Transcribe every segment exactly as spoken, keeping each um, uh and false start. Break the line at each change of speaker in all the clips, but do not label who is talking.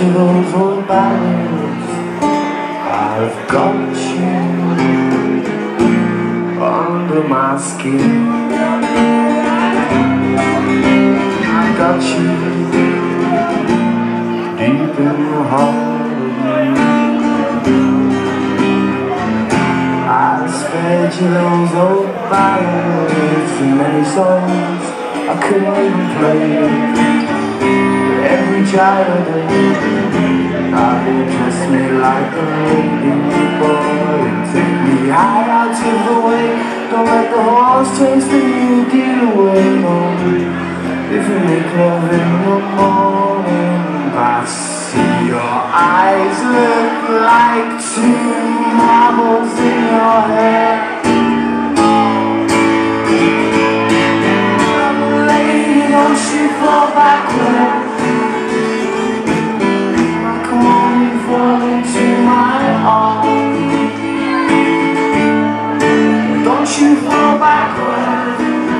you those old ballads. I've got you under my skin. I've got you deep in the heart of me. I spared you those old ballads and many songs I couldn't even play. Every child I've dressed me like a lady boy and take me high out of the way. Don't let the horse chase the new deal away. No, if you make love in the morning, I see your eyes look like two marbles in your hair. Lady, don't you fall backward. Don't you fall backward.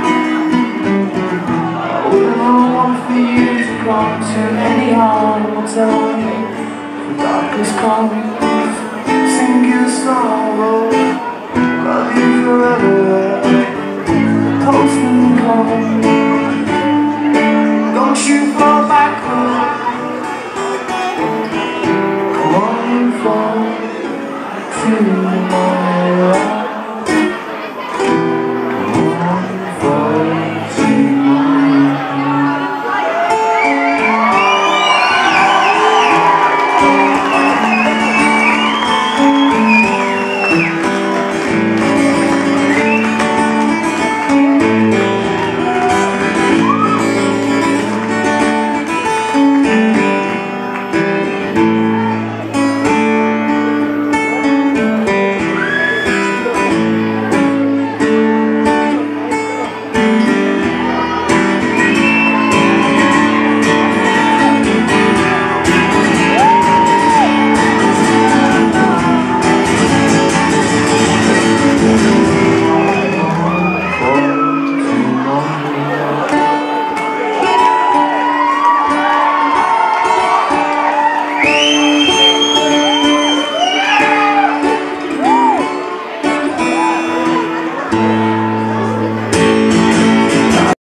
I wouldn't want for you to come to any harm. I'll tell you, the darkest coming, sing you a song, love you forever. The postman coming.